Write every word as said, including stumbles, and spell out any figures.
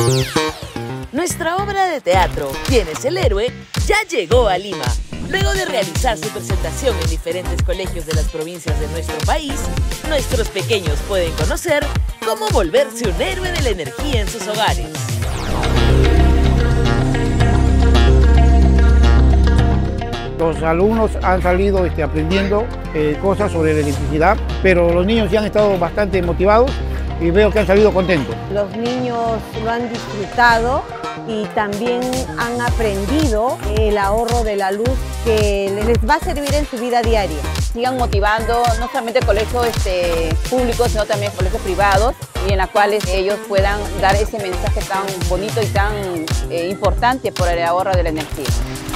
Nuestra obra de teatro, ¿Quién es el héroe?, ya llegó a Lima. Luego de realizar su presentación en diferentes colegios de las provincias de nuestro país, nuestros pequeños pueden conocer cómo volverse un héroe de la energía en sus hogares. Los alumnos han salido este, aprendiendo eh, cosas sobre la electricidad, pero los niños ya han estado bastante motivados y veo que han salido contentos. Los niños lo han disfrutado y también han aprendido el ahorro de la luz que les va a servir en su vida diaria. Sigan motivando no solamente colegios este, públicos, sino también colegios privados, y en las cuales ellos puedan dar ese mensaje tan bonito y tan eh, importante por el ahorro de la energía.